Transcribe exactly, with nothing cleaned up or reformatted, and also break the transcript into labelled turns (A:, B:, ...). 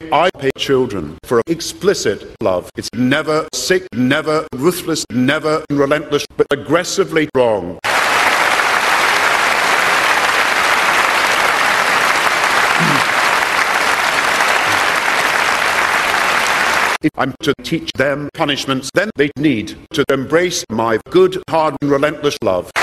A: I pay children for explicit love. It's never sick, never ruthless, never relentless, but aggressively wrong. If I'm to teach them punishments, then they need to embrace my good, hard, and relentless love.